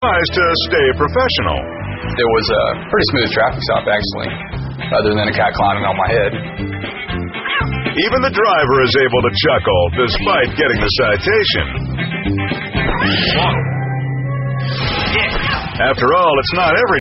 tries to stay professional. It was a pretty smooth traffic stop, actually, other than a cat climbing on my head. Even the driver is able to chuckle despite getting the citation. After all, it's not every